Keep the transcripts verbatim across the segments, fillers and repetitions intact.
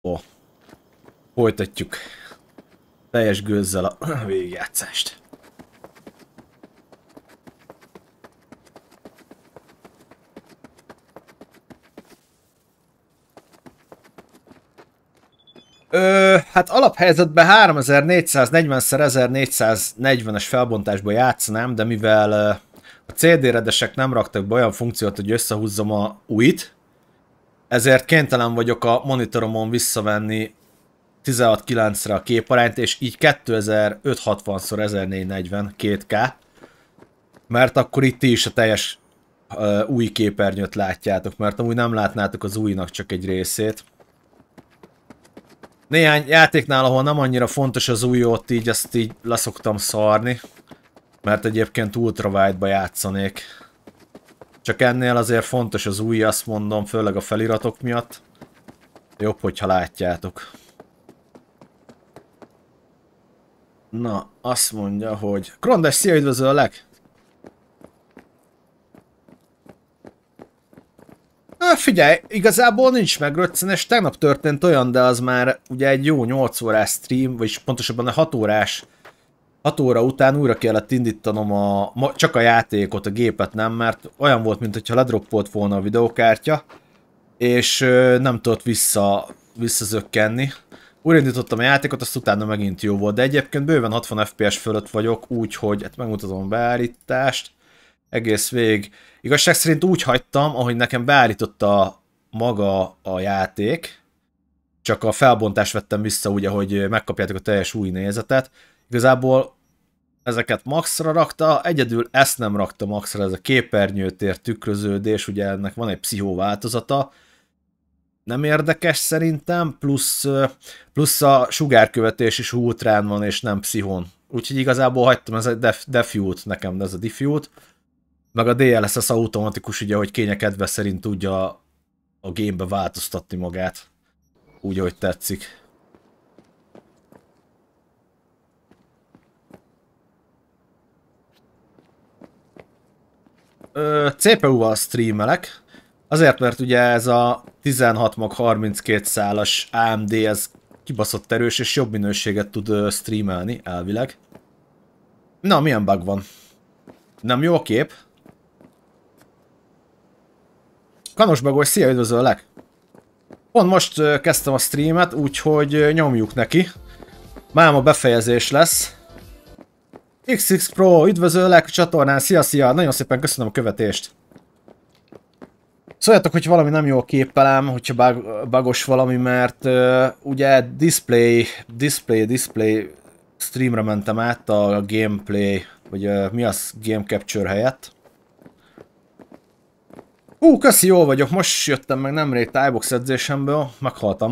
Ó, folytatjuk teljes gőzzel a végigjátszást. Ö, hát alaphelyzetben háromezer-négyszáznegyven szer ezernégyszáznegyvenes felbontásban játszanám, de mivel a cé dé-redesek nem raktak be olyan funkciót, hogy összehúzzam a újit, ezért kénytelen vagyok a monitoromon visszavenni tizenhat kilencre a képarányt, és így kétezer-ötszázhatvan szor ezernégyszáznegyven két ká, mert akkor itt ti is a teljes uh, új képernyőt látjátok, mert amúgy nem látnátok az újnak csak egy részét. Néhány játéknál, ahol nem annyira fontos az új, ott így ezt így leszoktam szarni, mert egyébként ultrawide-ba játszanék. Csak ennél azért fontos az új, azt mondom, főleg a feliratok miatt. Jobb, hogyha látjátok. Na, azt mondja, hogy... Krondes, szia, üdvözöllek! Na, figyelj, igazából nincs megröccenés, tegnap történt olyan, de az már ugye egy jó nyolc órás stream, vagyis pontosabban a hat órás, hat óra után újra kellett indítanom a, csak a játékot, a gépet nem, mert olyan volt, mintha ledroppolt volna a videokártya, és nem tudott vissza, visszazökkenni. Újraindítottam a játékot, azt utána megint jó volt, de egyébként bőven hatvan ef pé es fölött vagyok, úgyhogy hát megmutatom a beállítást. Egész végig. Igazság szerint úgy hagytam, ahogy nekem beállította maga a játék, csak a felbontást vettem vissza, ugye, hogy megkapjátok a teljes új nézetet. Igazából ezeket maxra rakta, egyedül ezt nem rakta maxra, ez a képernyőtér tükröződés, ugye ennek van egy pszichó változata. Nem érdekes szerintem, plusz, plusz a sugárkövetés is ultrán van, és nem pszichón. Úgyhogy igazából hagytam ez a def, defute nekem, de ez a diffute. Meg a dé el es es automatikus, ugye, hogy kénye kedve szerint tudja a gamebe változtatni magát. Úgy, ahogy tetszik. Ö, cé pé u-val streamelek. Azért, mert ugye ez a tizenhat mag harminckét szálas á em dé, ez kibaszott erős, és jobb minőséget tud streamelni, elvileg. Na, milyen bug van? Nem jó a kép? Kanosbagos, szia, üdvözöllek! Pont most uh, kezdtem a streamet, úgyhogy uh, nyomjuk neki. Máma befejezés lesz. iksz iksz Pro, üdvözöllek a csatornán, szia, szia! Nagyon szépen köszönöm a követést. Szóljatok, hogy valami nem jó a képpelem, hogyha bug, bugos valami, mert uh, ugye display, display, display streamre mentem át a gameplay, vagy uh, mi az, game capture helyett. Hú, köszi, jól vagyok, most jöttem meg nemrég tájbox edzésemből, meghaltam.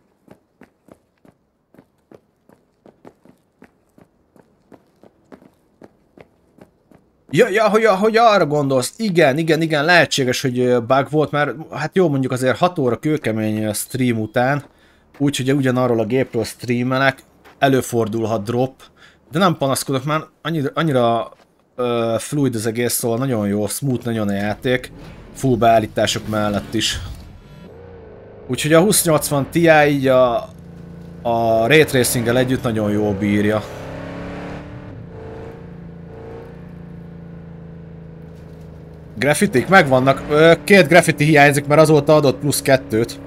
Ja, ja, hogy, hogy arra gondolsz, igen, igen, igen, lehetséges, hogy bug volt, mert hát jó, mondjuk azért hat óra kőkemény stream után, úgyhogy ugyanarról a gépről streamelek, előfordulhat drop, de nem panaszkodok, már annyira, annyira uh, fluid az egész, szóval nagyon jó, smooth nagyon a játék, full beállítások mellett is. Úgyhogy a húsz nyolcvan Ti így a, a Ray Tracing-gel együtt nagyon jól bírja. Graffitik megvannak, két graffiti hiányzik, mert azóta adott plusz kettőt.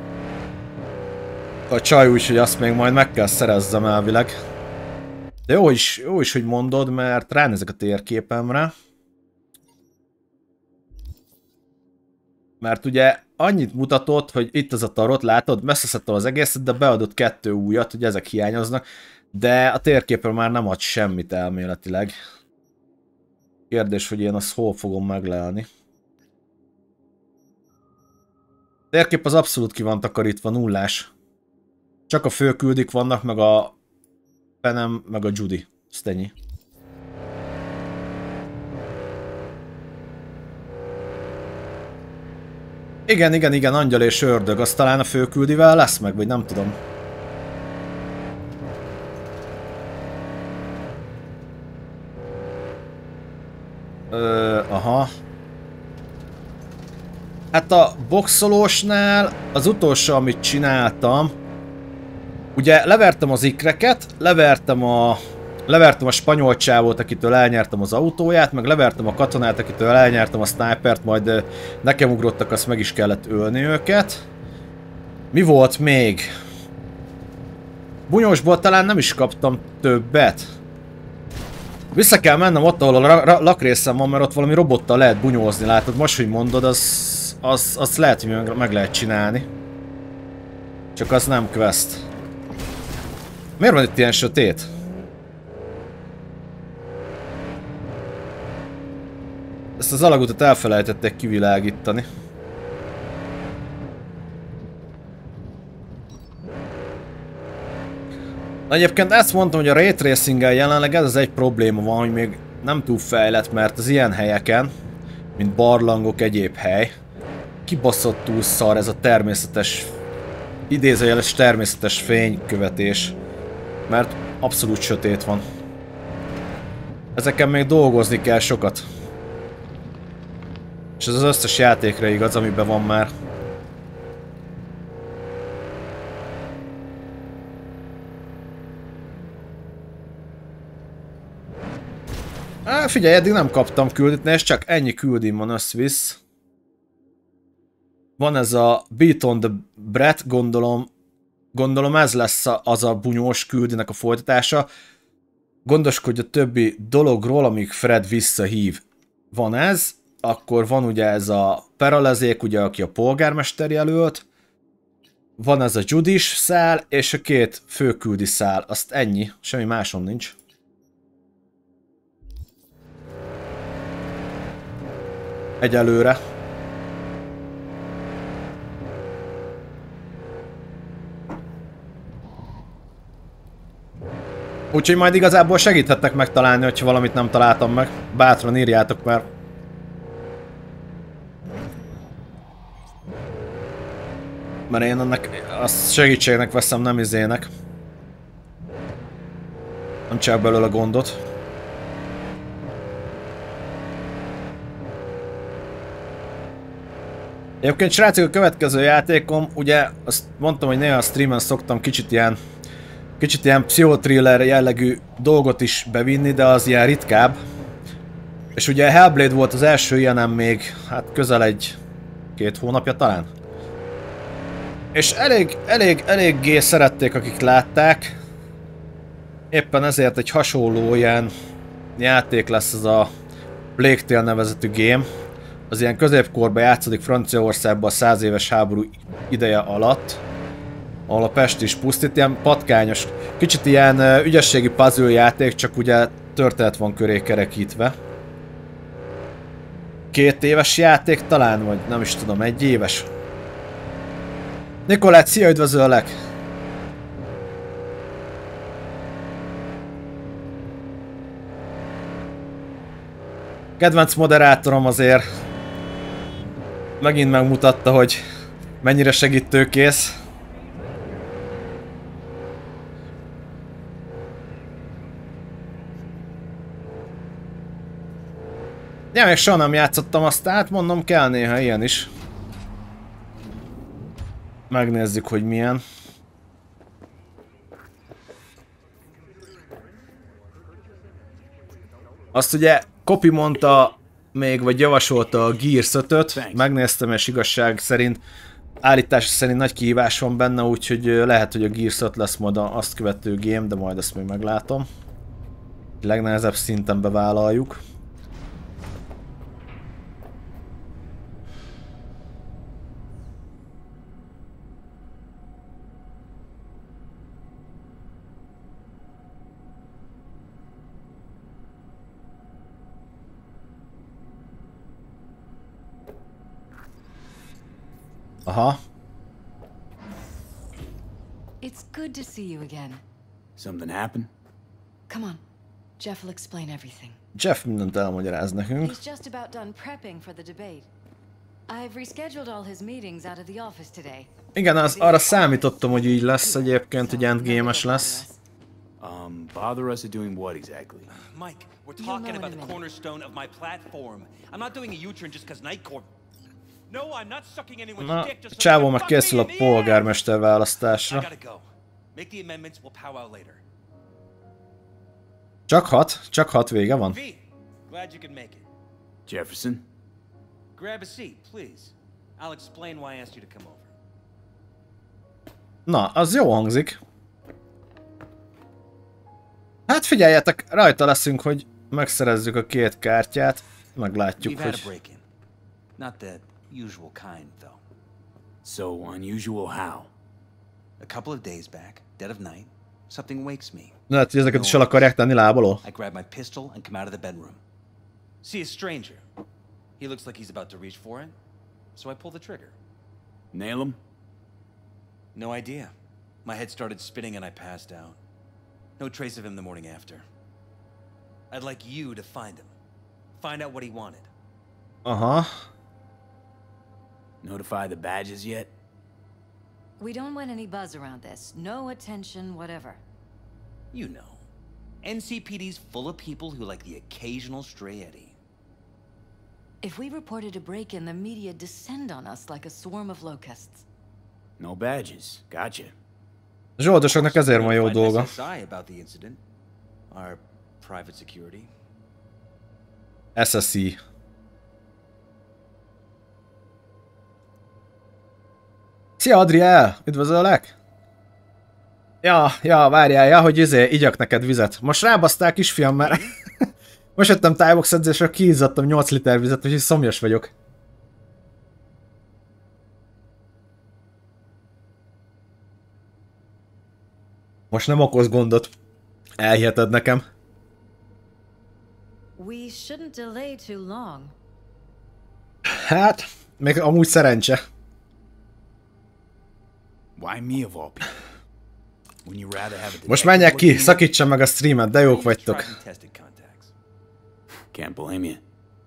A csaj úgy, hogy azt még majd meg kell szerezzem elvileg. De jó is, jó is, hogy mondod, mert ránézek a térképemre. Mert ugye annyit mutatott, hogy itt az a tarot, látod, messzeszedtem az egészet, de beadott kettő újat, hogy ezek hiányoznak. De a térképen már nem ad semmit elméletileg. Kérdés, hogy én azt hol fogom meglelni. A térkép az abszolút ki van takarítva, nullás. Csak a főküldik vannak, meg a Penem, meg a Judy. Ezt ennyi. Igen, igen, igen, angyal és ördög, az talán a főküldivel lesz meg, vagy nem tudom. Ö, aha. Hát a boxolósnál az utolsó, amit csináltam, Ugye levertem az ikreket, levertem a... Levertem a spanyol csávót, akitől elnyertem az autóját, meg levertem a katonát, akitől elnyertem a snipert, majd nekem ugrottak, azt meg is kellett ölni őket. Mi volt még? Bunyósból talán nem is kaptam többet. Vissza kell mennem ott, ahol a lakrészem van, mert ott valami robottal lehet bunyózni, látod? Most, hogy mondod, az, az, az lehet, hogy meg lehet csinálni. Csak az nem quest. Miért van itt ilyen sötét? Ezt az alagutat elfelejtették kivilágítani. Egyébként ezt mondtam, hogy a Ray Tracing-gel jelenleg ez az egy probléma van, hogy még nem túl fejlett, mert az ilyen helyeken, mint barlangok, egyéb hely, kibaszottul szar ez a természetes, idézőjeles természetes fénykövetés, mert abszolút sötét van. Ezeken még dolgozni kell sokat. És ez az összes játékra igaz, amiben van már. Á, figyelj, eddig nem kaptam küldetést, csak ennyi küldim van összvisz. Van ez a Beat on the Breath, gondolom, gondolom ez lesz az a bunyós küldinek a folytatása. Gondoskodj a többi dologról, amíg Fred visszahív. Van ez, akkor van ugye ez a Peralezék, ugye, aki a polgármester jelölt. Van ez a Judis szál, és a két főküldi szál. Azt ennyi, semmi máson nincs. Egyelőre. Úgyhogy majd igazából segíthettek megtalálni, hogyha valamit nem találtam meg. Bátran írjátok már. Mert én ennek azt segítségnek veszem, nem izének. Nem csak belőle gondot. Egyébként srácok, a következő játékom, ugye azt mondtam, hogy néha a streamen szoktam kicsit ilyen kicsit ilyen pszichotriller jellegű dolgot is bevinni, de az ilyen ritkább. És ugye Hellblade volt az első ilyenem még, hát közel egy két hónapja talán. És elég, elég, eléggé szerették, akik látták. Éppen ezért egy hasonló ilyen játék lesz ez a Plague Tale nevezetű game. Az ilyen középkorban játszódik Franciaországban a száz éves háború ideje alatt, ahol a Pest is pusztít, ilyen patkányos, kicsit ilyen ügyességi puzzle játék, csak ugye történet van köré kerekítve. Két éves játék talán, vagy nem is tudom, egy éves. Nikolát, szia, üdvözöllek! Kedvenc moderátorom azért megint megmutatta, hogy mennyire segítőkész. Ja, még soha nem játszottam azt, tehát mondom, kell néha ilyen is. Megnézzük, hogy milyen. Azt ugye Kopi mondta még, vagy javasolta a Gears ötöt, megnéztem, és igazság szerint, állítás szerint nagy kihívás van benne, úgyhogy lehet, hogy a Gears öt lesz majd azt követő game, de majd ezt még meglátom. Legnehezebb szinten bevállaljuk. Aha. It's good to see you again. Something happened? Come on. Jeff will explain everything. Jeff mindent elmagyaráz nekünk. He's just about done prepping for the debate. I've rescheduled all his meetings out of the office today. Igen, az, arra számítottam, hogy így lesz egyébként, hogy endgame-es lesz. Um, bother us at doing what exactly? Mike, we're talking about the cornerstone of my platform. I'm not doing a U-turn just because Nightcore. No, I'm not sucking anyone's Na, dick just so csávó you meg can készül a fuck me in the ass. polgármester I választásra. gotta go. Make the amendments, we'll powwow later. Csak hat, csak hat vége van. V, glad you could make it. Jefferson? Grab a seat, please. I'll explain why I asked you to come over. Na, az jó hangzik. Hát figyeljetek, rajta leszünk, hogy megszerezzük a két kártyát. Meglátjuk, We've had a hogy... break-in. Not the usual kind, though. So unusual how? A couple of days back, dead of night, something wakes me. Lehet, hogy ezeket is el akarják tenni lábaló. I grab my pistol and come out of the bedroom. See a stranger. He looks like he's about to reach for it, so I pull the trigger. Nail him? No idea. My head started spinning and I passed out. No trace of him the morning after. I'd like you to find him. Find out what he wanted. Aha. Notify the badges yet? We don't want any buzz around this. No attention, whatever. You know. N C P D's full of people who like the occasional stray Eddie. If we reported a break-in, the media descend on us like a swarm of locusts. No badges. Gotcha. Zsoldosoknak ezért van jó dolga. S S I about the incident. Our private security. es es i. Szia Adriel! Üdvözöllek! Ja, ja, várjál, ja, hogy izé, igyak neked vizet. Most rábasztál, kisfiam, mert most jöttem tájbox edzésre, kiizzadtam nyolc liter vizet, úgyhogy szomjas vagyok. Most nem okoz gondot. Elhiheted nekem. We shouldn't delay too long. Hát, még amúgy szerencse. Why me of all people? When you rather have a Most menjek ki, szakítsam meg a streamet, de jók vagytok. Can't blame you.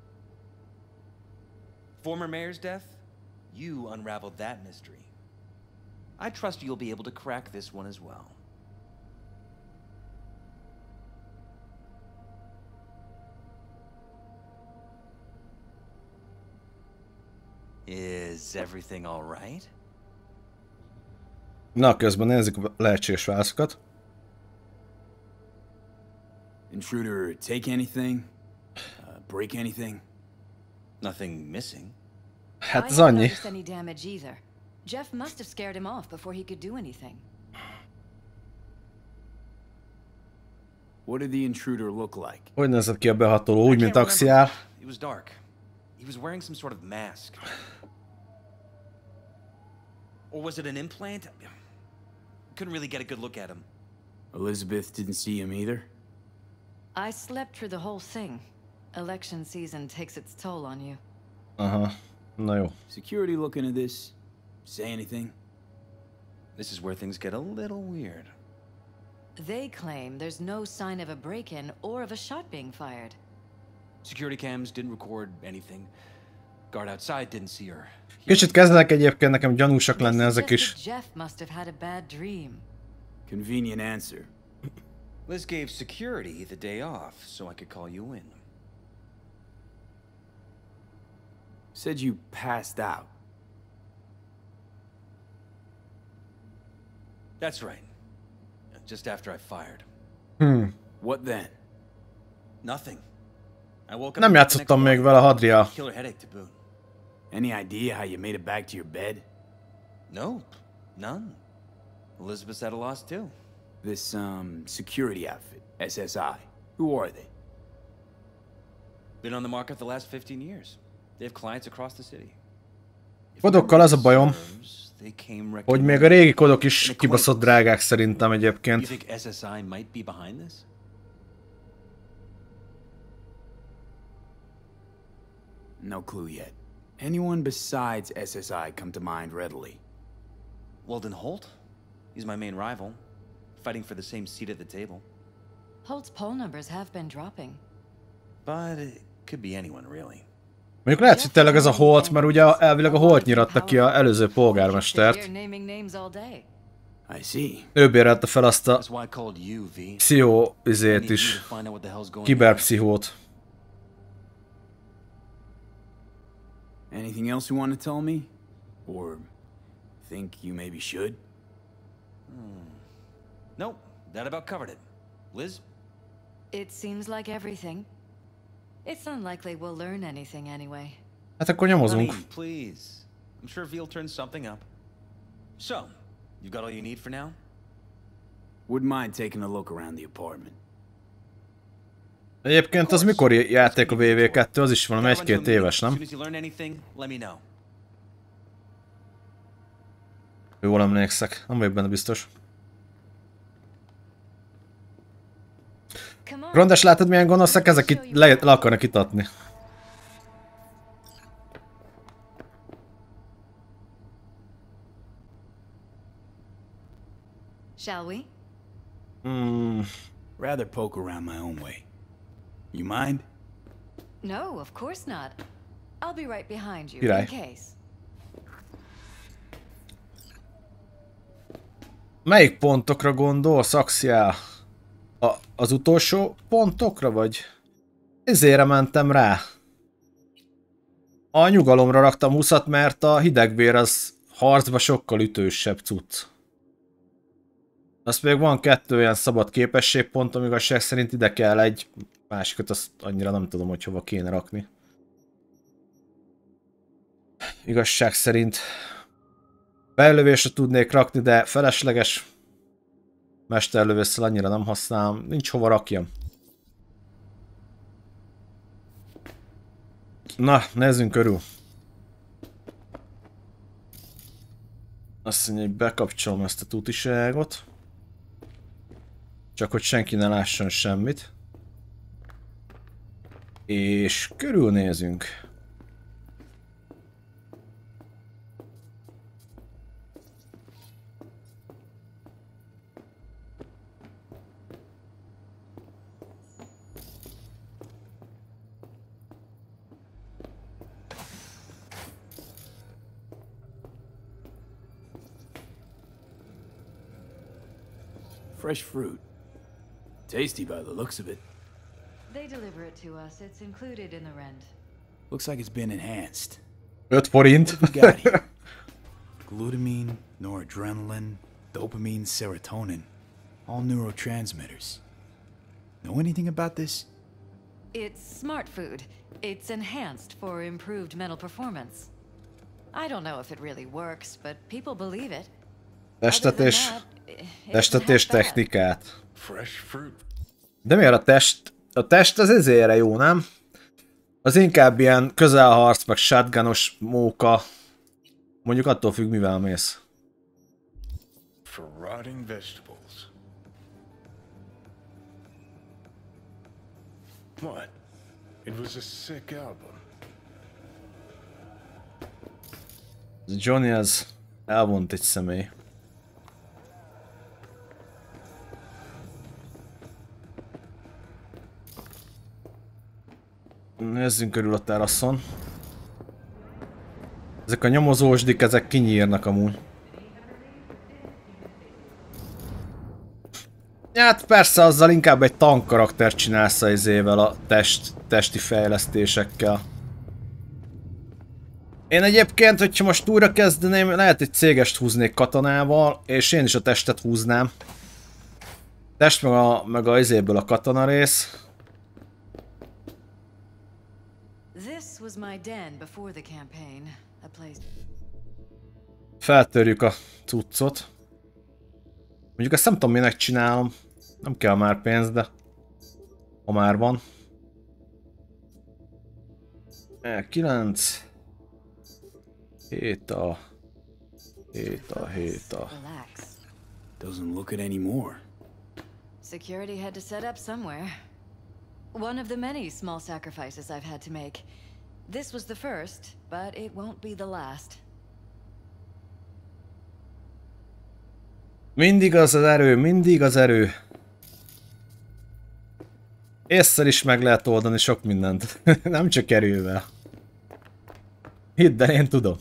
Former mayor's death? You unraveled that mystery. I trust you'll be able to crack this one as well. Is everything all right? Na, közben nézzük a lehetséges válaszokat. Intruder take anything? Uh, break anything? Nothing missing. Hát I az haven't annyi. noticed any damage either. Jeff must have scared him off before he could do anything. What did the intruder look like? Hogy nézett ki a behatoló? Úgy, I mint can't Axiál. remember. It was dark. He was wearing some sort of mask. Or was it an implant? Couldn't really get a good look at him. Elizabeth didn't see him either? I slept through the whole thing. Election season takes its toll on you. Aha. Na jó. Security looking at this? Say anything? This is where things get a little weird. They claim there's no sign of a break-in or of a shot being fired. Security cams didn't record anything. Guard outside didn't see her. Kicsit kezdenek egyébként nekem gyanúsak lenni ezek is. Jeff must have had a bad dream. Convenient answer. Liz gave security the day off so I could call you in. Said you passed out. That's right. Just after I fired. Hmm. What then? Nothing. I woke up. Nem játszottam még vele, Hadria. Killer headache to boot. Any idea how you made it back to your bed? Nope. None. Elizabeth's at a loss too. This, um, security outfit, S S I. Who are they? Been on the market the last fifteen years. They have clients across the city. Kodokkal az a bajom, hogy még a régi kodok is kibaszott drágák szerintem egyébként. You think S S I might be behind this? No clue yet. Anyone besides S S I come to mind readily? Weldon Holt? He's my main rival, fighting for the same seat at the table. Holt's poll numbers have been dropping. But it could be anyone, really. Mondjuk lehet, hogy tényleg ez a Holt, mert ugye elvileg a Holt nyiratta ki a előző polgármestert. I see. Ő bérelte fel azt a pszichó izét is. Kiberpszichót. Anything else you want to tell me? Or think you maybe should? Hmm. Nope, that about covered it. Liz? It seems like everything. It's unlikely we'll learn anything anyway. Hát akkor nyomozunk. Honey, please. I'm sure Veal turns something up. So, you got all you need for now? Wouldn't mind taking a look around the apartment. Egyébként az mikori játék a vé vé kettő? Az is valami egy-két éves, nem? Jól emlékszek, nem vagyok benne biztos. Grandes, látod milyen gonoszak ezek itt le, le akarnak itatni. Shall we? Hmm. Rather poke around my own way. You mind? No, of course not. I'll be right behind you Király. in case. Melyik pontokra gondolsz, Axial? A, az utolsó pontokra, vagy? Ezért mentem rá. A nyugalomra raktam húszat, mert a hidegvér az harcba sokkal ütősebb cucc. Azt még van kettő olyan szabad képességpont, amíg igazság szerint ide kell egy másikat, azt annyira nem tudom, hogy hova kéne rakni. Igazság szerint bellövésre tudnék rakni, de felesleges. Mesterlövésszel annyira nem használom, nincs hova rakjam. Na, nézzünk körül. Azt mondja, hogy bekapcsolom ezt a tutiságot. Csak hogy senki ne lásson semmit. És körülnézünk. Fresh fruit. Tasty by the looks of it. They deliver it to us. It's included in the rent. Looks like it's been enhanced. öt forint. What have we got here? Glutamine, noradrenaline, dopamine, serotonin. All neurotransmitters. Know anything about this? It's smart food. It's enhanced for improved mental performance. I don't know if it really works, but people believe it. Testetés, testetés technikát. De miért a test? A test az ezére jó, nem? Az inkább ilyen közelharc, meg shotgunos móka. Mondjuk attól függ, mivel mész. For rotting vegetables. What? It was a sick album. Johnny az elvont egy személy. Nézzünk körül a teraszon. Ezek a nyomozósdik, ezek kinyírnak amúgy. Hát persze azzal inkább egy tankkaraktert csinálsz az izével, a test, testi fejlesztésekkel. Én egyébként, hogyha most újra kezdeném, lehet egy cégest húznék katonával, és én is a testet húznám. Test meg a, meg a izéből a katona rész. Feltörjük a cuccot. Mondjuk ezt nem tudom minek csinálom. Nem kell már pénz, de ha már van. kilenc. Héta. Héta, héta. Doesn't look it anymore. Security had to set up somewhere. One of the many small sacrifices I've had to make. This was the first, but it won't be the last. Mindig az az erő, mindig az erő. Ésszel is meg lehet oldani sok mindent. Nem csak erővel. Hidd el, én tudom.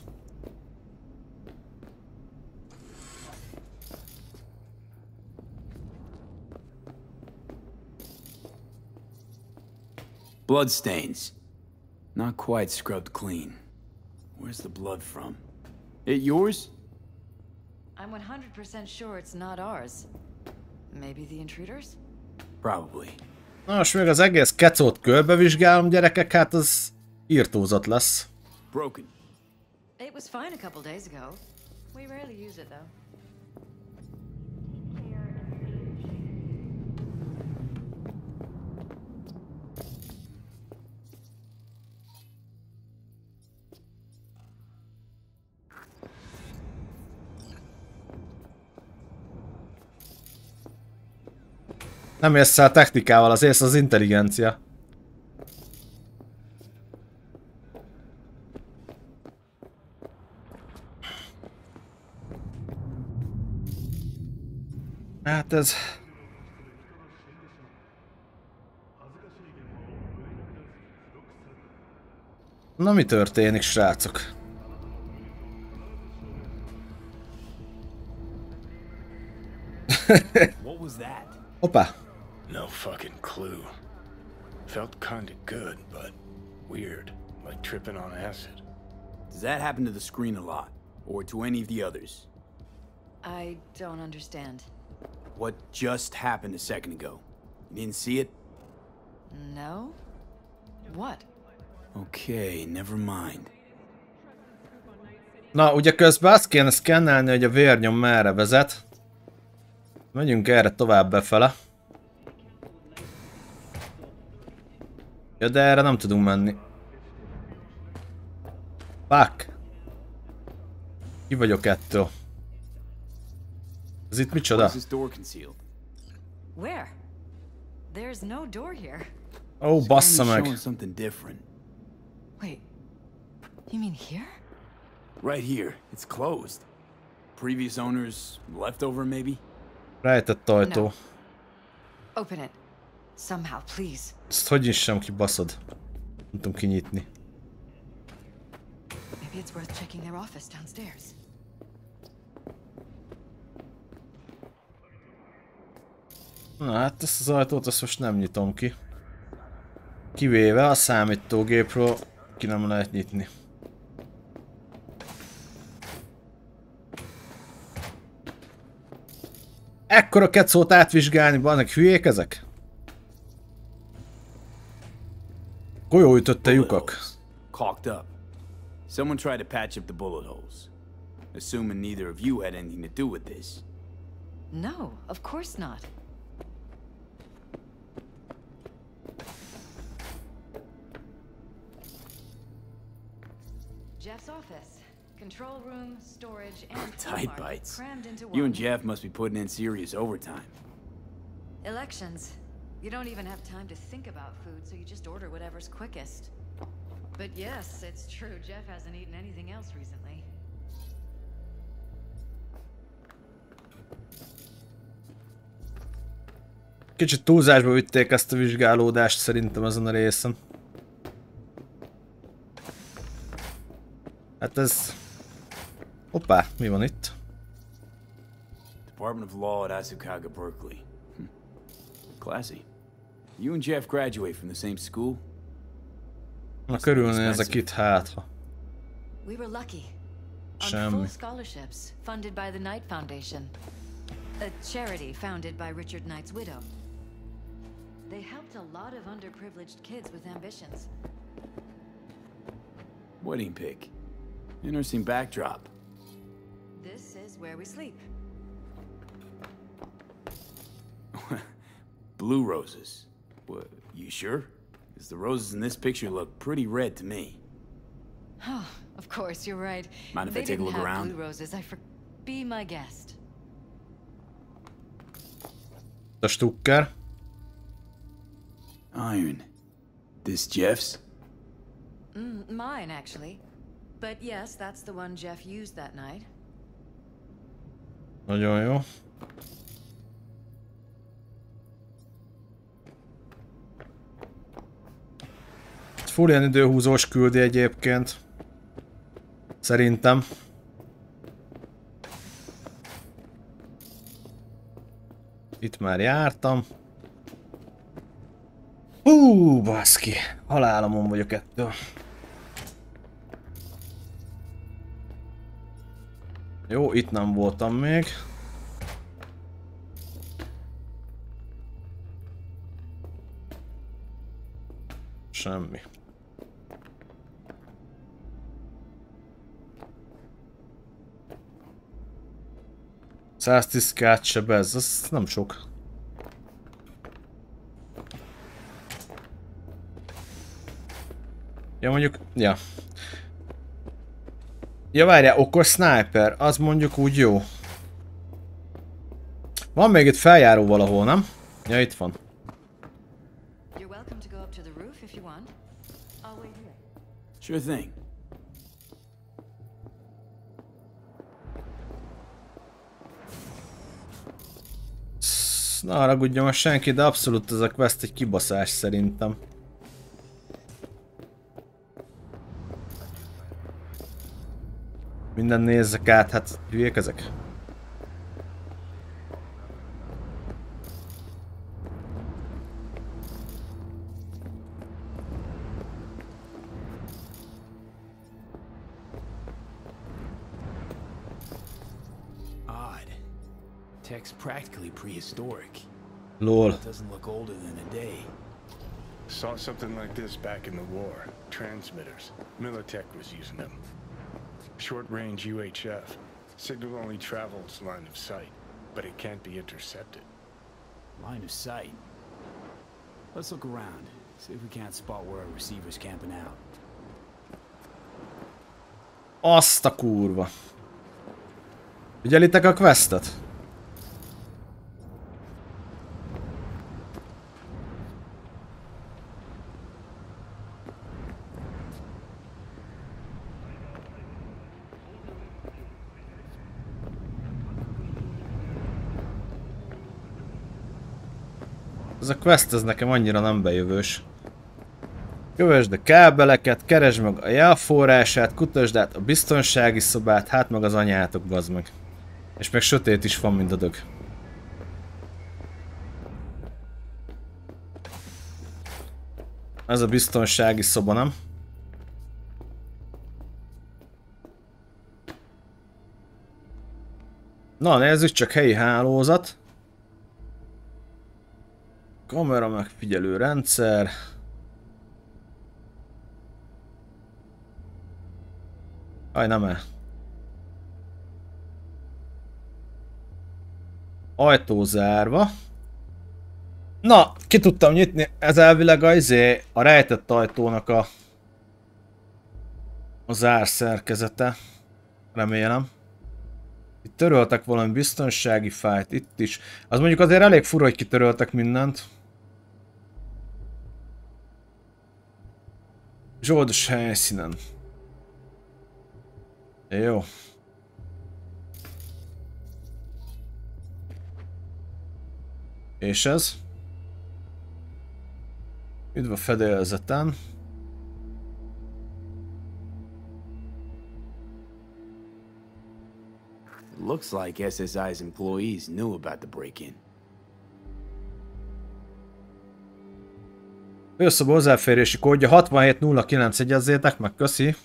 Bloodstains. Not quite scrubbed clean. Where's the blood from? It yours? I'm one hundred percent sure it's not ours. Maybe the intruders? Probably. Na most még az egész kecót körbevizsgálom, gyerekek, hát az írtózat lesz. Broken. It was fine a couple days ago. We rarely use it though. Nem érsz el technikával, az ész az intelligencia. Hát ez... Na mi történik, srácok? What was that? Hoppá! No fucking clue. Felt kinda good, but weird. Like tripping on acid. Does that happen to the screen a lot? Or to any of the others? I don't understand. What just happened a second ago? You didn't see it? No? What? Okay, never mind. Na, ugye közben azt kéne szkennelni, hogy a vérnyom merre vezet. Megyünk erre tovább befele. Ja, de erre nem tudunk menni. Fuck! Ki vagyok ettől? Ez itt micsoda? Why is this door concealed? Where? There's no door here. Ó, oh, bassza Screen is meg! showing something different. Wait. You mean here? Right here. It's closed. Previous owners leftover, maybe? Rejtett ajtó. No. Open it. Somehow, please. Ezt hogy nyissam ki, baszod? Nem tudom kinyitni. Maybe it's worth checking their office downstairs. Na hát ezt az ajtót azt most nem nyitom ki. Kivéve a számítógépről ki nem lehet nyitni. Ekkora kecót átvizsgálni, vannak hülyék ezek? Golyóütötte lyukak. Bullet holes. Caulked up. Someone tried to patch up the bullet holes. Assuming neither of you had anything to do with this. No, of course not. Jeff's office. Control room, storage, and Tight market bites. crammed into You and one. Jeff must be putting in serious overtime. Elections. You don't even have time to think about food, so you just order whatever's quickest. But yes, it's true, Jeff hasn't eaten anything else recently. Kicsit túlzásba vitték ezt a vizsgálódást szerintem ezen a részen. Hát ez... Hoppá, mi van itt? Department of Law at Asukaga, Berkeley. Hm. Classy. You and Jeff graduate from the same school? Na körülnézek itt hátra. We were lucky. On Semmi. full scholarships, funded by the Knight Foundation. A charity founded by Richard Knight's widow. They helped a lot of underprivileged kids with ambitions. Wedding pic. Interesting backdrop. This is where we sleep. Blue roses. What, you sure? Because the roses in this picture look pretty red to me. Oh, of course, you're right. Mind if they I take a didn't look have around? blue roses. I for be my guest. A Stucker. Iron. This Jeff's? Mm, mine, actually. But yes, that's the one Jeff used that night. Nagyon jó. Full ilyen időhúzós küldi egyébként. Szerintem. Itt már jártam. Hú, baszki. Halálomon vagyok ettől. Jó, itt nem voltam még. Semmi. száztíz kát sebez, az nem sok. Ja, mondjuk, ja. Ja, várjál, okos sniper, az mondjuk úgy jó. Van még itt feljáró valahol, nem? Ja, itt van. Sure thing. Ne haragudjon most senki, de abszolút ez a quest egy kibaszás szerintem. Minden nézzek át, hát hülyék ezek. Tech's practically prehistoric. Lol. It doesn't look older than a day. Saw something like this back in the war. Transmitters. Militech was using them. Short-range U H F. Signal only travels line of sight, but it can't be intercepted. Line of sight. Let's look around. See if we can't spot where our receiver's camping out. Azt a kurva. Figyelitek a questet? Ez a quest ez nekem annyira nem bejövős. Kövesd a kábeleket, keresd meg a jelforrását, kutasd át a biztonsági szobát, hát meg az anyátok, bazd meg. És meg sötét is van, mint a dög. Ez a biztonsági szoba, nem? Na, nézzük csak, helyi hálózat. Kamera megfigyelő rendszer. Aj, nem el. Ajtó zárva. Na, ki tudtam nyitni, ez elvileg a, izé, a rejtett ajtónak a, a zárszerkezete. Remélem. Itt töröltek valami biztonsági fájt, itt is. Az mondjuk azért elég fura, hogy kitöröltek mindent. Zsoldos helyszínen. Jó. És ez? Üdv a fedélzeten. It looks like S S I's employees knew about the break-in. Főszoba hozzáférési kódja hatvanhét nulla kilenc, jegyezzétek meg, köszi.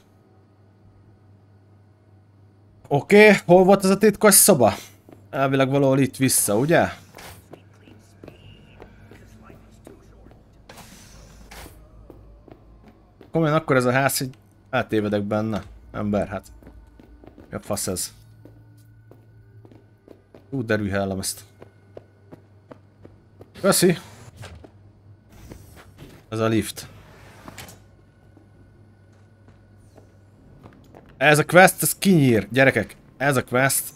Oké, okay, hol volt ez a titkos szoba? Elvileg valahol itt vissza, ugye? Komolyan akkor ez a ház, hogy eltévedek benne. Ember, hát. Mi a fasz ez? Ú, de rühellem ezt. Köszi! Ez a lift. Ez a quest, ez kinyír, gyerekek. Ez a quest.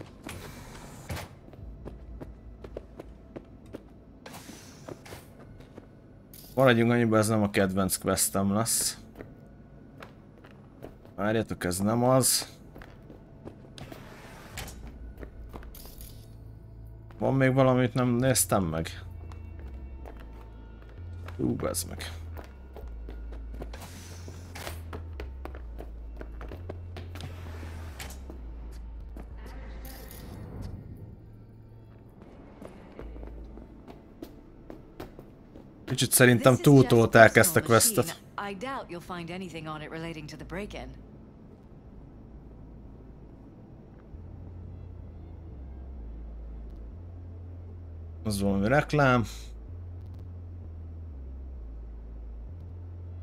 Maradjunk annyiba, ez nem a kedvenc questem lesz. Várjatok, ez nem az. Van még valamit nem néztem meg? Ú, bazd meg. Kicsit szerintem túltolták ezt a questet. I doubt you'll find anything on it relating to the break-in. Az valami reklám.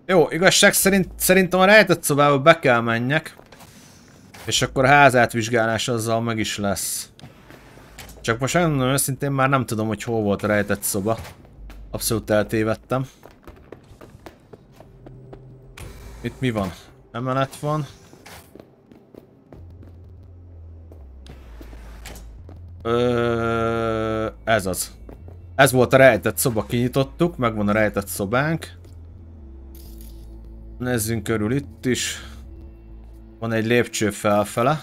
Jó, igazság szerint szerintem a rejtett szobába be kell menjek. És akkor a házátvizsgálás azzal meg is lesz. Csak most nagyon őszintén már nem tudom, hogy hol volt a rejtett szoba. Abszolút eltévedtem. Itt mi van? Emelet van. Ö, ez az. Ez volt a rejtett szoba, kinyitottuk, megvan a rejtett szobánk. Nézzünk körül itt is. Van egy lépcső felfele.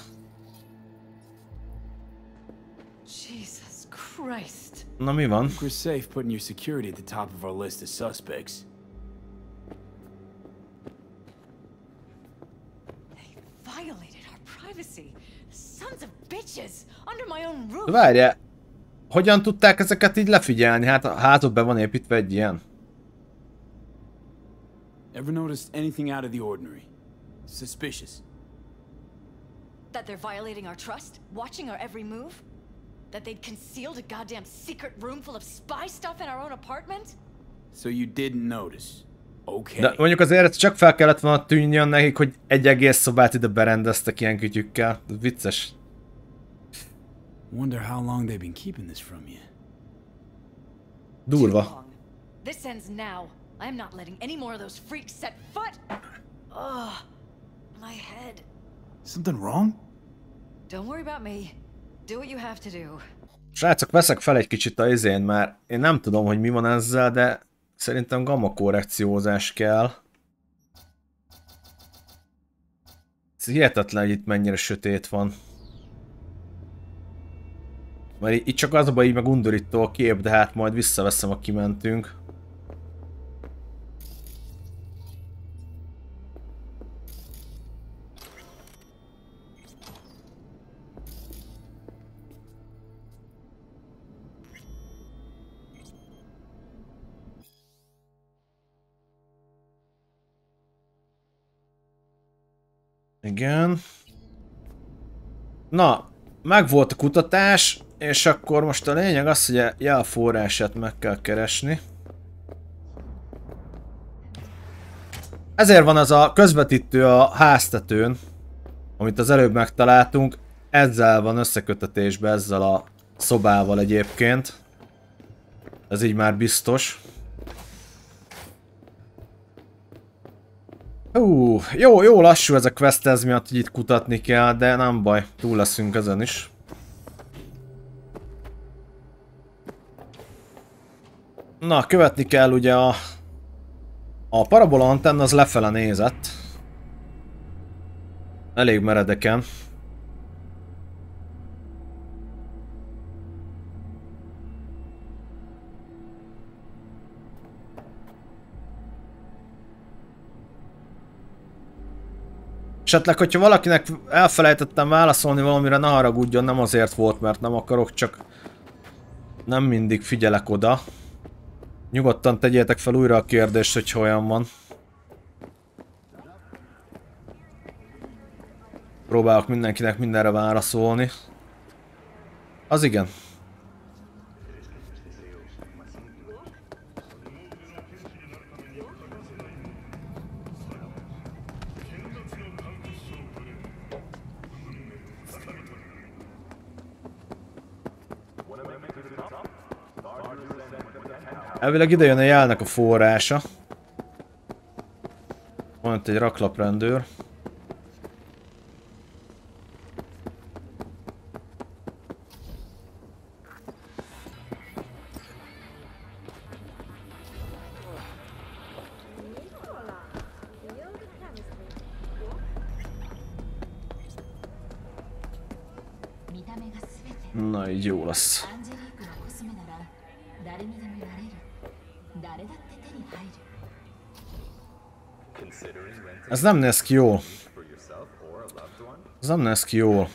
Jesus Christ. Na mi van? We're safe putting your security at the top of our list of suspects. They violated our privacy. Sons of bitches. Under my own roof. Várjál. Hogyan tudták ezeket így lefigyelni? Hát a házba be van építve egy ilyen. Ever noticed anything out of the ordinary? Suspicious? That they're violating our trust? Watching our every move? That they'd concealed a goddamn secret room full of spy stuff in our own apartment? So you didn't notice. Okay. De mondjuk azért csak fel kellett volna tűnjön nekik, hogy egy egész szobát ide berendeztek ilyen kütyükkel. Ez vicces. Wonder how long they've been keeping this from you. Durva. This ends now. I am not letting any more of those freaks set foot. Ugh, my head. Something wrong? Don't worry about me. Do what you have to do. Srácok, veszek fel egy kicsit a izén, már én nem tudom, hogy mi van ezzel, de szerintem gamma korrekciózás kell. Ez hihetetlen, hogy itt mennyire sötét van. Mert itt csak az a baj, így meg undorító a kép, de hát majd visszaveszem, ha kimentünk. Igen. Na, megvolt a kutatás, és akkor most a lényeg az, hogy a jelforrását meg kell keresni. Ezért van az a közvetítő a háztetőn, amit az előbb megtaláltunk. Ezzel van összekötetésben, ezzel a szobával egyébként. Ez így már biztos. Hú, jó, jó lassú ez a quest ez miatt, hogy itt kutatni kell, de nem baj, túl leszünk ezen is. Na, követni kell ugye a... A parabola antenna az lefele nézett. Elég meredeken. Esetleg, hogyha valakinek elfelejtettem válaszolni valamire, ne haragudjon, nem azért volt, mert nem akarok, csak nem mindig figyelek oda. Nyugodtan tegyétek fel újra a kérdést, hogy olyan van. Próbálok mindenkinek mindenre válaszolni. Az igen. Elvileg ide jön a jelnek a forrása. Van itt egy raklaprendőr. Na, így jó lesz. Ez nem néz ki jól. Ez nem néz ki jól.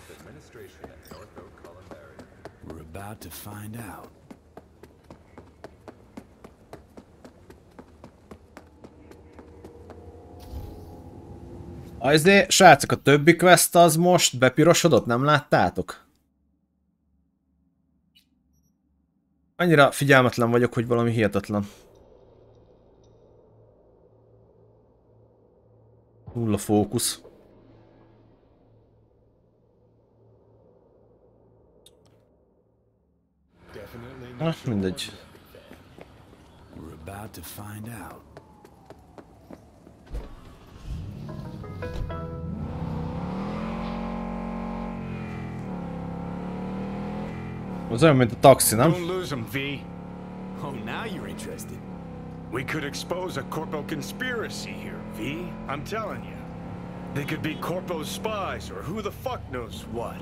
Azért, srácok, a többi quest az most bepirosodott, nem láttátok? Annyira figyelmetlen vagyok, hogy valami hihetetlen. Nulla fókusz. Ah, mindegy. We're about to find out. Az olyan, mint a taxi, nem? Don't lose him, V. Oh, now you're interested. We could expose a Corpo conspiracy here, V. I'm telling you. They could be Corpo's spies, or who the fuck knows what.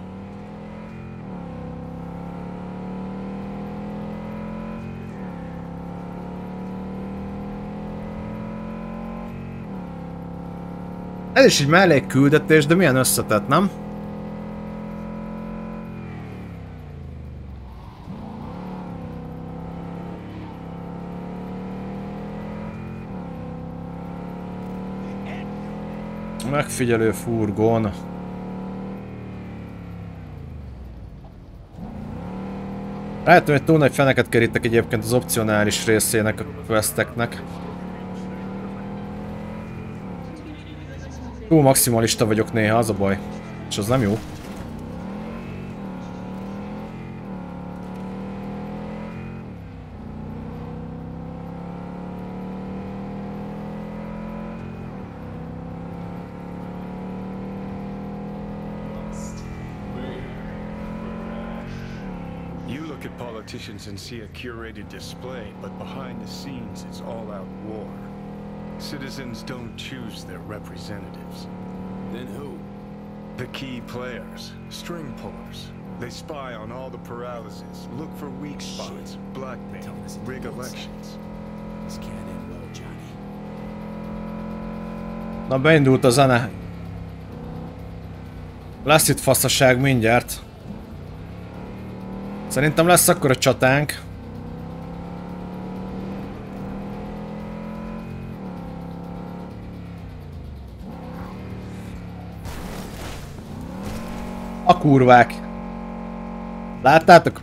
Ez is egy mellékküldetés, de milyen összetett, nem? Megfigyelő furgon. Rájöttem, hogy túl nagy feneket kerítek egyébként az opcionális részének a questeknek. Túl maximalista vagyok néha, az a baj. És az nem jó. You look at politicians and see a curated display, but behind the scenes it's all-out war. Citizens don't choose their representatives. Then who? The key players, string pullers. They spy on all the paralyses, look for weak spots, blackmail, Telling us rig it's elections. This can't end well, Johnny. Na, beindult a zene. Lesz itt faszaság mindjárt. Szerintem lesz akkor a csatánk. A kurvák. Láttátok?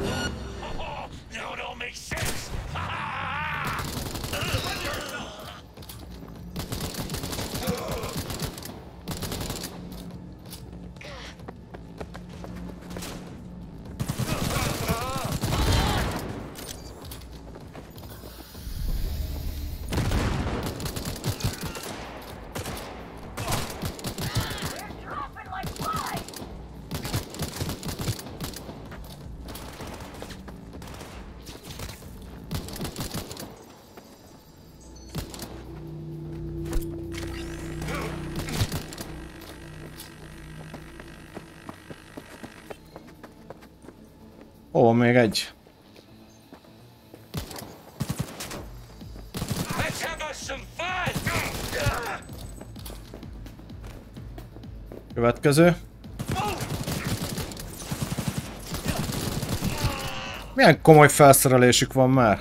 Ó, még egy. Következő. Milyen komoly felszerelésük van már?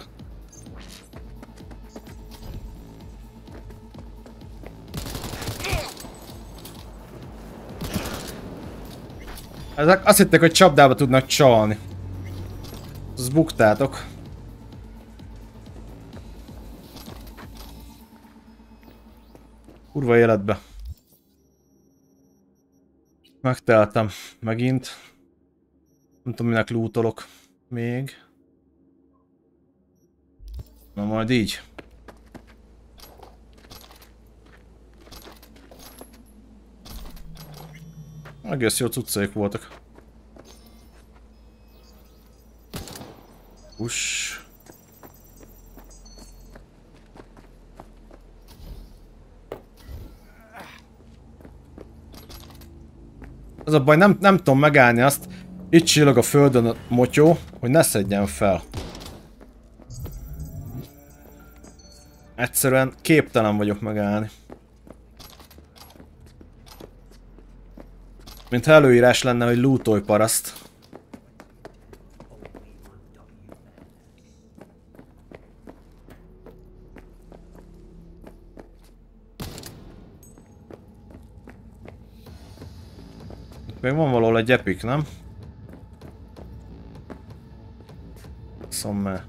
Ezek azt hitték, hogy csapdába tudnak csalni. Azt buktátok. Kurva életbe. Megteltem. Megint. Nem tudom, minek lootolok még. Na majd így. Egész jó cuccaik voltak. Uss. Az a baj, nem, nem tudom megállni azt. Itt csillog a földön a motyó, hogy ne szedjen fel. Egyszerűen képtelen vagyok megállni. Mintha előírás lenne, hogy lootolj, paraszt. Még van valahol egy epic, nem? Szóval...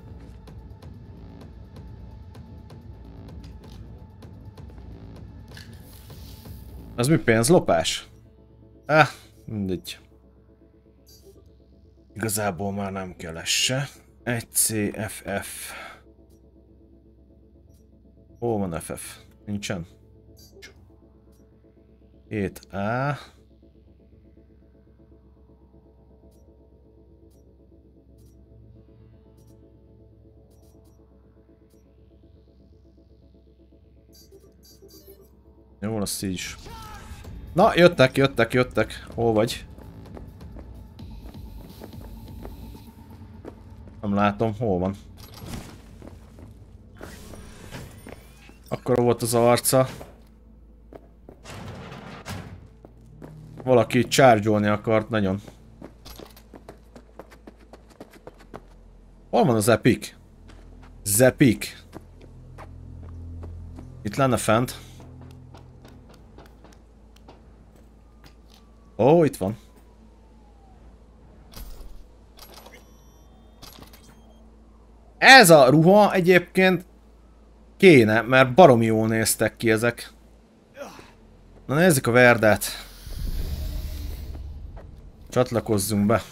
Az mi pénzlopás? Ah, mindegy. Igazából már nem kell ez se. egy C F F. Hol van F F? Nincsen. hét A. Jó, azt így is. Na, jöttek, jöttek, jöttek. Hol vagy? Nem látom, hol van. Akkor volt az arca. Valaki charge-olni akart nagyon. Hol van az Epic? Zepik. Itt lenne fent. Ó, itt van. Ez a ruha egyébként kéne, mert baromi jól néztek ki ezek. Na nézzük a Verdát. Csatlakozzunk be.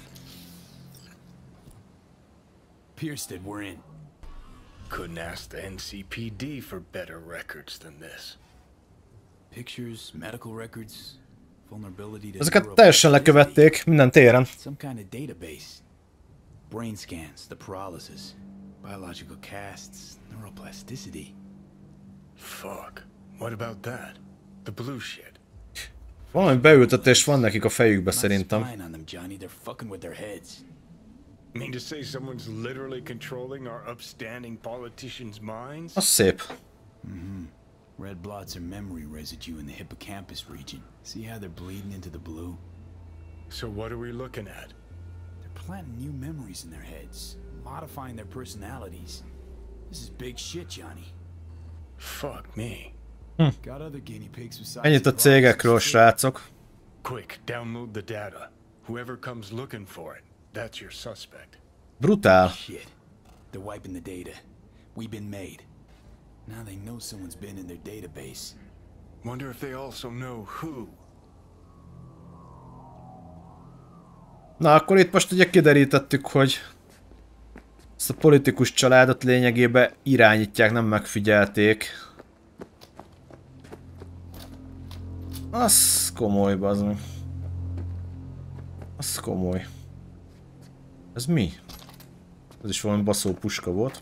Pierstead, we're in. Couldn't ask the N C P D for better records than this. Pictures, medical records, vulnerability to Ezeket teljesen lekövették minden téren. Some kind of database. Brain scans, the paralysis, biological casts, neuroplasticity. Fuck. What about that? The blue shit. Valami beültetés van nekik a fejükbe szerintem. Not spying on them, Johnny. They're fucking with their heads. Mean to say someone's literally controlling our upstanding politicians' minds? Az szép. Mm-hmm. Red blots are memory residue in the hippocampus region. See how they're bleeding into the blue? So what are we looking at? They're planting new memories in their heads, modifying their personalities. This is big shit, Johnny. Fuck me. Got other guinea pigs besides. Ennyit a cégekről, srácok. Quick, download the data. Whoever comes looking for it, that's your suspect. Brutál. Shit. They're wiping the data. We've been made. Now they know someone's been in their database. Wonder if they also know who. Na, akkor itt most ugye kiderítettük, hogy ezt a politikus családot lényegében irányítják, nem megfigyelték. Az komoly, bazd. Az komoly. Ez mi? Ez is valami baszó puska volt.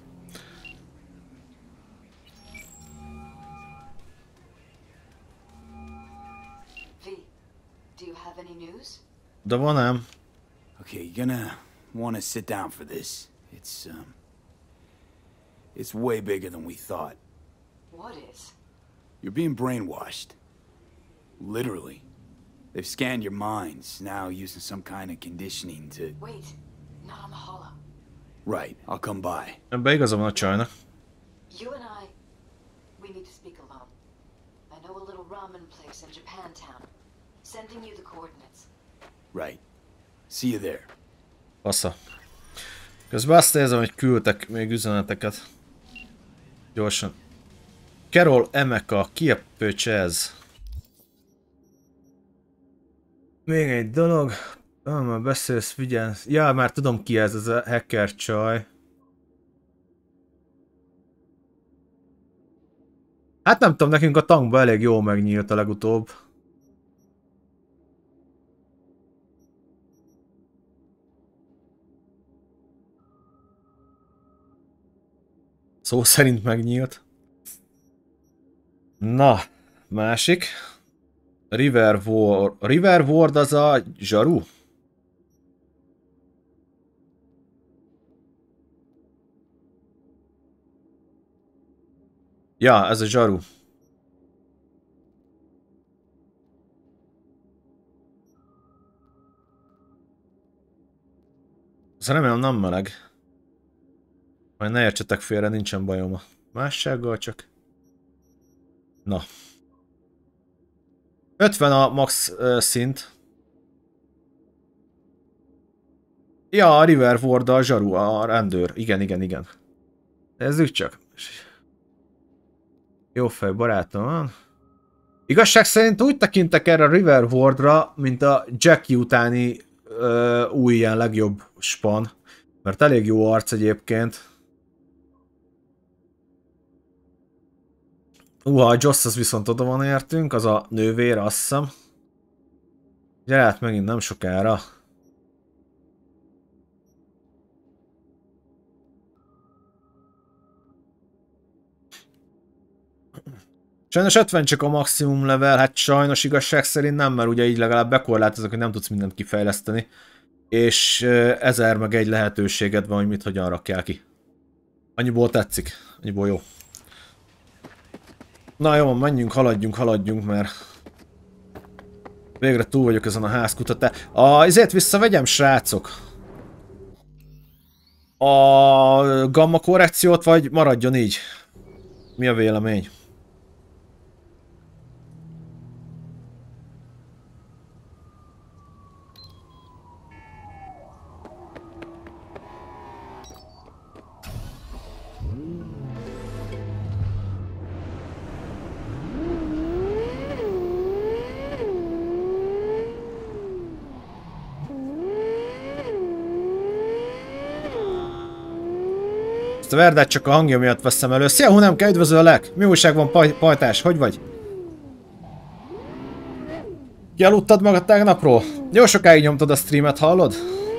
V, do you have any news? De van ám. Okay, you're gonna want to sit down for this. It's, um... It's way bigger than we thought. What is? You're being brainwashed. Literally. They've scanned your minds, now using some kind of conditioning to... Wait, not on the hollow. Right, I'll come by. Ebben igaza van a csajnak. You and I, we need to speak alone. I know a little ramen place in Japantown. Sending you the coordinates. Right. See you there. Passza. Közben azt érzem, hogy küldtek még üzeneteket. Gyorsan. Carol Emeka, ki a pöcs ez? Még egy dolog. Ah, már beszélsz, figyelsz. Ja, már tudom ki ez, ez a hacker csaj. Hát nem tudom, nekünk a tankba elég jól megnyílt a legutóbb. Szó szerint megnyílt. Na, másik. River Ward. River Ward az a zsaru? Ja, ez a zsaru. Azt remélem nem meleg. Majd ne értsetek félre, nincsen bajom a mássággal, csak... Na. ötven a max uh, szint. Ja, a River Ward a zsaru, a rendőr. Igen, igen, igen. Nézzük csak. Jó fej barátom van. Igazság szerint úgy tekintek erre a River Wardra, mint a Jackie utáni ö, új ilyen legjobb span. Mert elég jó arc egyébként. Uha, a Joss az viszont oda van értünk, az a nővér, azt hiszem. Ugye hát megint nem sokára. Sajnos ötven csak a maximum level, hát sajnos igazság szerint nem, mert ugye így legalább bekorlátozok, hogy nem tudsz mindent kifejleszteni. És ezer meg egy lehetőséged van, hogy mit hogyan rakjál ki. Annyiból tetszik, annyiból jó. Na jó, menjünk, haladjunk, haladjunk, mert végre túl vagyok ezen a házkutatás. A, ezért visszavegyem, srácok. A gamma korrekciót, vagy maradjon így? Mi a vélemény? Ezt a verdát csak a hangja miatt veszem elő. Szia, Hunemke, üdvözöllek! Mi újság van, paj pajtás? Hogy vagy? Kialudtad magad tegnapról? Jó sokáig nyomtad a streamet, hallod?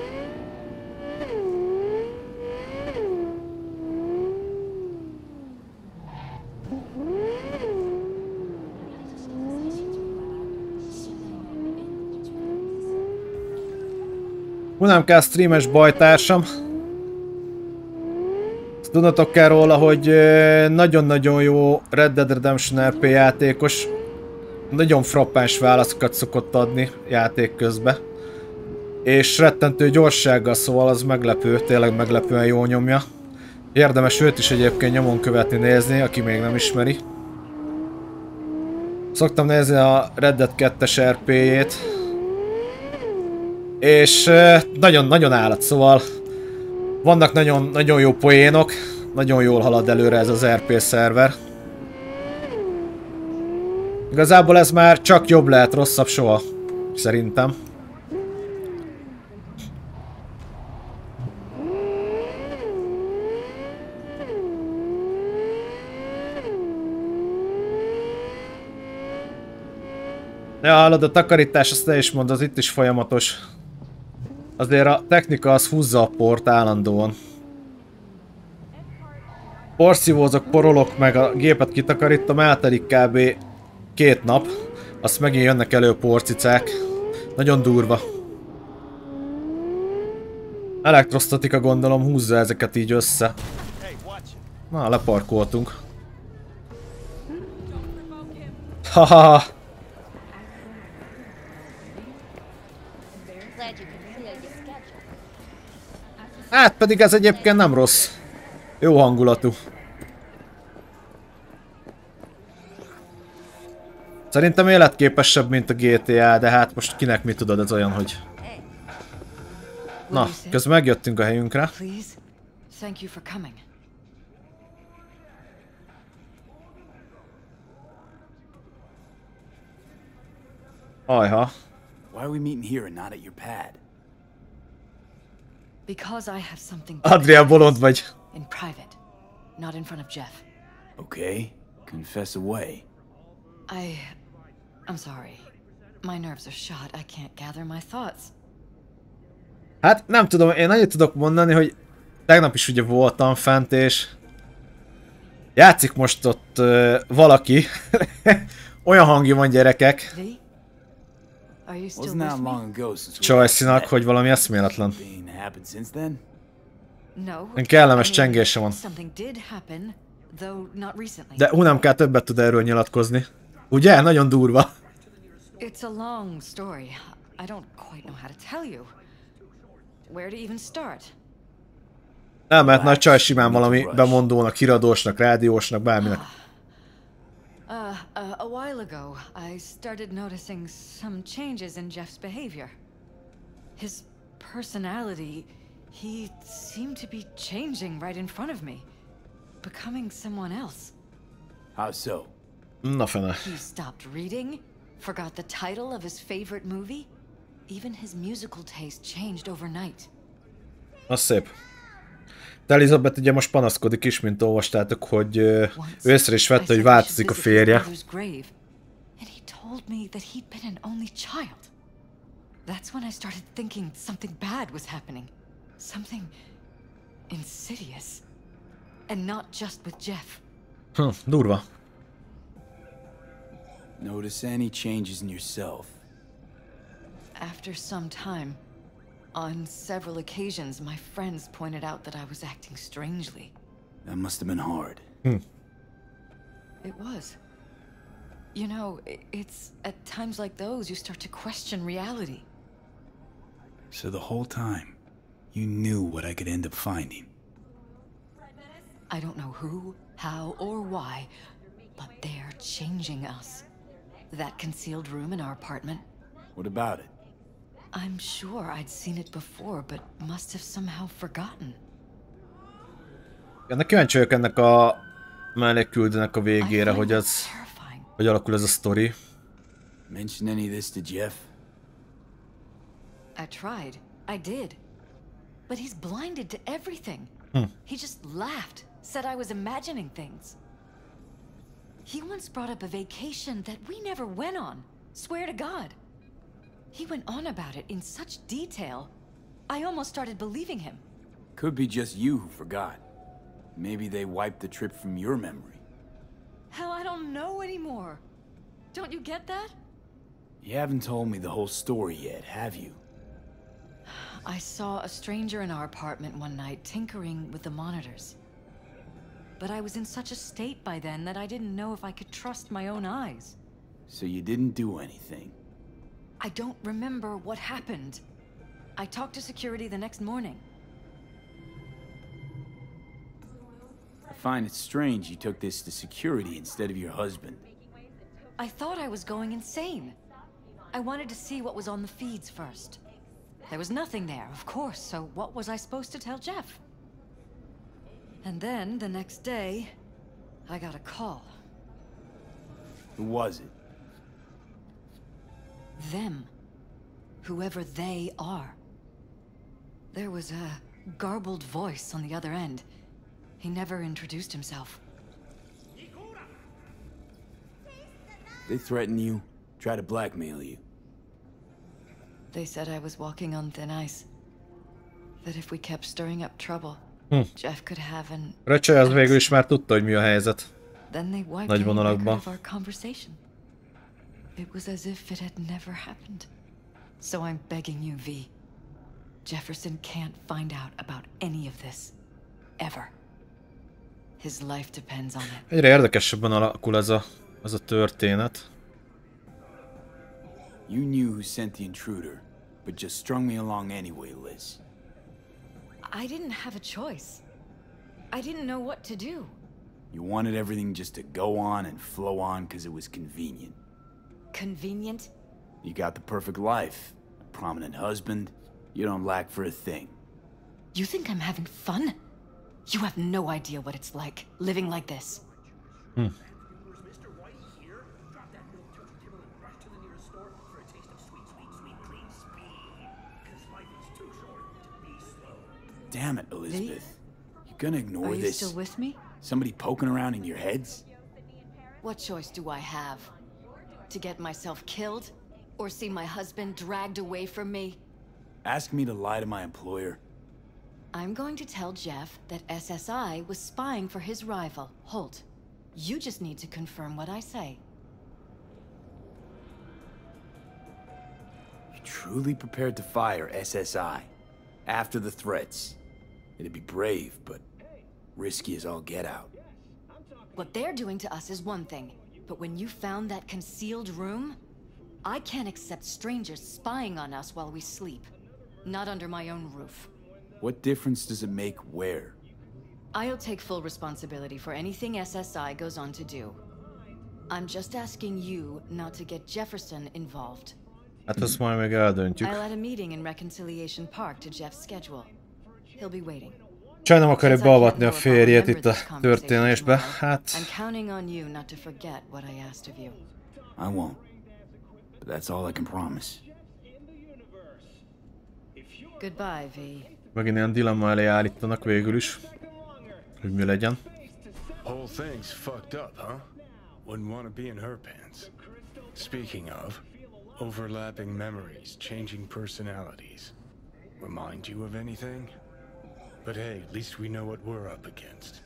Hunemke, streames bajtársam. Tudatok kell róla, hogy nagyon-nagyon jó Red Dead Redemption er pé játékos. Nagyon frappáns válaszokat szokott adni játék közben. És rettentő gyorsággal, szóval az meglepő, tényleg meglepően jól nyomja. Érdemes őt is egyébként nyomon követni, nézni, aki még nem ismeri. Szoktam nézni a Red Dead kettes er pé-jét. És nagyon-nagyon állat, szóval vannak nagyon, nagyon jó poénok, nagyon jól halad előre ez az er pé szerver. Igazából ez már csak jobb lehet, rosszabb soha, szerintem. Ja, hallod, a takarítás, azt te is mondod, az itt is folyamatos. Azért a technika az húzza a port állandóan. Porszívózok, porolok, meg a gépet kitakarítom, eltelik kb. Két nap. Azt megint jönnek elő porcicák. Nagyon durva. Elektrosztatika, gondolom, húzza ezeket így össze. Na, leparkoltunk. Haha. Hát pedig ez egyébként nem rossz. Jó hangulatú. Szerintem életképesebb, mint a gé té á, de hát most kinek mi tudod, ez olyan, hogy... Na, közben megjöttünk a helyünkre. Ajha. Why are we meeting here and not at your pad? Because I have something Adrián, bolond vagy. In private, not in front of Jeff. Okay, confess away. I... I'm sorry. My nerves are shot. I can't gather my thoughts. Hát nem tudom, én annyit tudok mondani, hogy tegnap is ugye voltam fent, és játszik most ott uh, valaki. Olyan hangja van, gyerekek. Csajszinak, hogy valami eszméletlen. Én kellemes csengése van. De Hunemke többet tud erről nyilatkozni. Ugye? Nagyon durva. It's a long story. I don't quite know how to tell you. Where to even start? Nem, mert nagy csaj simán valami bemondónak, híradósnak, rádiósnak, bárminek. Uh, uh, a while ago, I started noticing some changes in Jeff's behavior. His personality, he seemed to be changing right in front of me, becoming someone else. How so? Na fene. He stopped reading, forgot the title of his favorite movie. Even his musical taste changed overnight. Az szép. De Elizabeth ugye most panaszkodik is, mint olvastátok, hogy ő észre is vette, hogy változik a férje. And he told me that he'd been an only child. That's when I started thinking something bad was happening. Something insidious. And not just with Jeff. Hm, durva. Notice any changes in yourself? After some time, on several occasions, my friends pointed out that I was acting strangely. That must have been hard. Hmm. It was. You know, it's at times like those you start to question reality. So the whole time, you knew what I could end up finding. I don't know who, how, or why, but they're changing us. That concealed room in our apartment. What about it? I'm sure I'd seen it before, but must have somehow forgotten. Ennek kíváncsi vagyok ennek a mellékküldőnek a végére, hogy az... hogy alakul ez a sztori. Mention any of this to Jeff? I tried. I did. But he's blinded to everything. Hmm. He just laughed, said I was imagining things. He once brought up a vacation that we never went on. Swear to God. He went on about it in such detail, I almost started believing him. Could be just you who forgot. Maybe they wiped the trip from your memory. Hell, I don't know anymore. Don't you get that? You haven't told me the whole story yet, have you? I saw a stranger in our apartment one night tinkering with the monitors. But I was in such a state by then that I didn't know if I could trust my own eyes. So you didn't do anything? I don't remember what happened. I talked to security the next morning. I find it strange you took this to security instead of your husband. I thought I was going insane. I wanted to see what was on the feeds first. There was nothing there, of course, so what was I supposed to tell Jeff? And then, the next day, I got a call. Who was it? Them. Whoever they are. There was a garbled voice on the other end. He never introduced himself. They threaten you, try to blackmail you. They said I was walking on thin ice. That if we kept stirring up trouble, Hm. Jeff could have an... Röcsöly az végül is már tudta, hogy mi a helyzet. Then they wiped Nagy any vonalakban. record of our conversation. It was as if it had never happened. So I'm begging you, V. Jefferson can't find out about any of this. Ever. His life depends on it. Egyre érdekesebben alakul ez a, ez a történet. You knew who sent the intruder, but just strung me along anyway, Liz. I didn't have a choice. I didn't know what to do. You wanted everything just to go on and flow on because it was convenient. Convenient? You got the perfect life. A prominent husband. You don't lack for a thing. You think I'm having fun? You have no idea what it's like, living like this. Hmm. Damn it, Elizabeth. You gonna ignore Are you this? still with me? Somebody poking around in your heads? What choice do I have? To get myself killed? Or see my husband dragged away from me? Ask me to lie to my employer? I'm going to tell Jeff that S S I was spying for his rival, Holt. You just need to confirm what I say. You truly prepared to fire S S I? After the threats? It'd be brave, but risky as all get out. What they're doing to us is one thing, but when you found that concealed room, I can't accept strangers spying on us while we sleep. Not under my own roof. What difference does it make where? I'll take full responsibility for anything S S I goes on to do. I'm just asking you not to get Jefferson involved. Hát azt majd még eldöntjük. I'll add a meeting in Reconciliation Park to Jeff's schedule. He'll be waiting. Csaj nem akarja beavatni a férjét itt a történésbe, hát... I won't. But that's all I can promise. Goodbye, V. Megint ilyen dilemma elé állítanak végül is, hogy mi legyen. Whole thing's fucked up, huh? Wouldn't want to be in her pants. Speaking of, overlapping memories, changing personalities. Remind you of anything? But hey, at least we know what we're up against.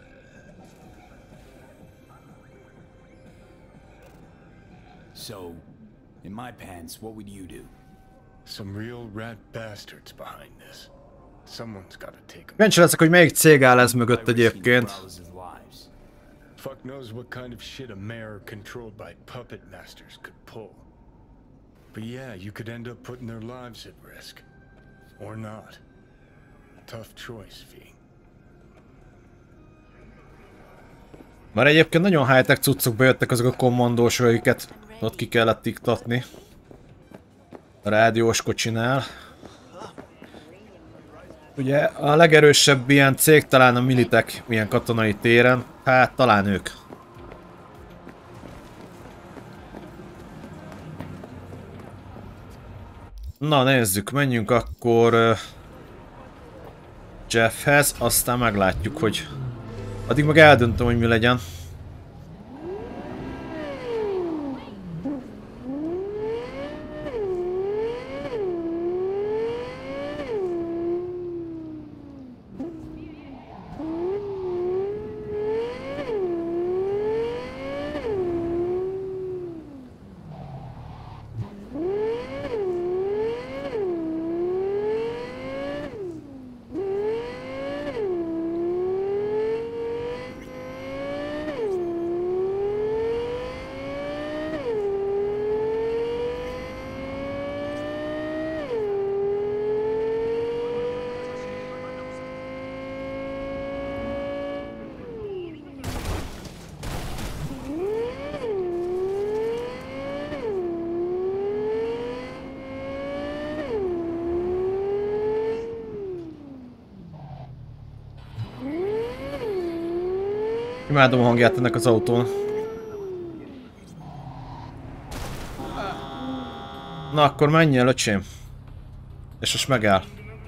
So, in my pants, what would you do? Some real rat bastards behind this. Someone's gotta take them. Kíváncsi leszek, hogy melyik cég áll ez mögött egyébként. Fuck knows what kind of shit a mayor controlled by puppet masters could pull. But yeah, you could end up putting their lives at risk. Or not. Tough choice, V. Már egyébként nagyon high-tech cuccokba jöttek azok a kommandósok, akiket ott ki kellett iktatni. A rádiós kocsinál. Ugye a legerősebb ilyen cég talán a Militech ilyen katonai téren. Hát talán ők. Na nézzük, menjünk akkor uh, Jeffhez, aztán meglátjuk, hogy addig meg eldöntöm, hogy mi legyen. Imádom a hangját ennek az autón. Na akkor menj el, öcsém. És most megáll.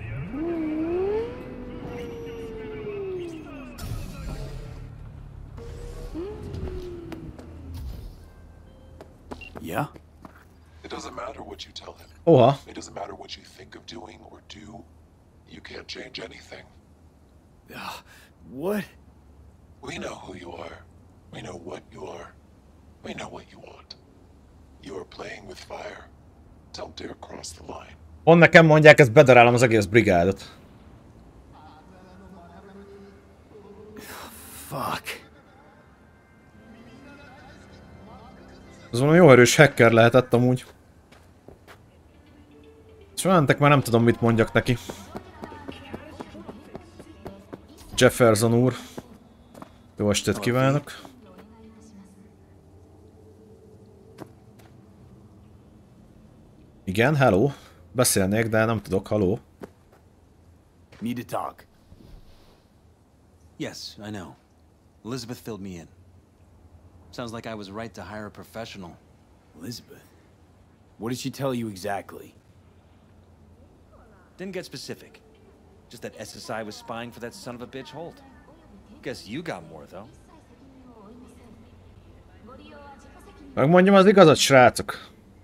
Yeah? It doesn't matter what you tell him. Oha. It doesn't matter what you think of doing or do. You can't change anything. Uh, what? We know who you are. We know what you are. We know what you want. You are playing with fire. Don't dare cross the line. Pont nekem mondják, ezt bedarálom az egész brigádot. Fuck. Ez valami jó erős hacker lehetett amúgy. És mentek, már nem tudom, mit mondjak neki. Jefferson úr. Jó estét kívánok. Igen, hello. Beszélnék, de nem tudok, hello. Need to talk. Yes, I know. Elizabeth filled me in. Sounds like I was right to hire a professional. Elizabeth? What did she tell you exactly? Didn't get specific. Just that S S I was spying for that son of a bitch Holt. Guess you got more, though. Megmondjam az igazat, srácok.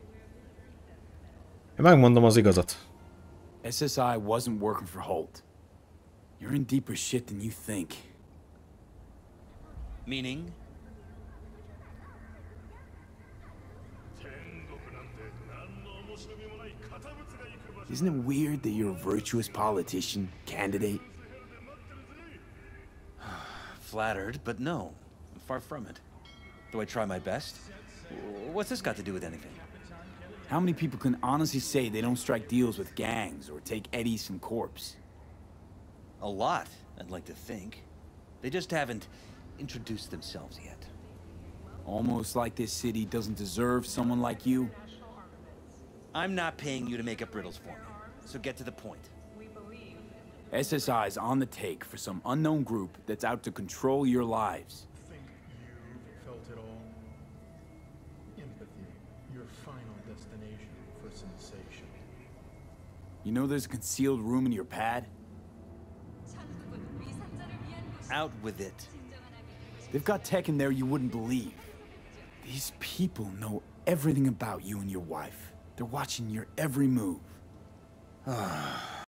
Én megmondom az igazat. S S I wasn't working for Holt. You're in deeper shit than you think. Meaning? Isn't it weird that you're a virtuous politician, candidate? Flattered, but no. I'm far from it. Do I try my best? What's this got to do with anything? How many people can honestly say they don't strike deals with gangs or take eddies from corpse? A lot, I'd like to think. They just haven't introduced themselves yet. Almost like this city doesn't deserve someone like you. I'm not paying you to make up riddles for me, so get to the point. S S I's on the take for some unknown group that's out to control your lives. Think you've felt it all? Empathy, your final destination for sensation. You know there's a concealed room in your pad? Out with it. They've got tech in there you wouldn't believe. These people know everything about you and your wife. They're watching your every move.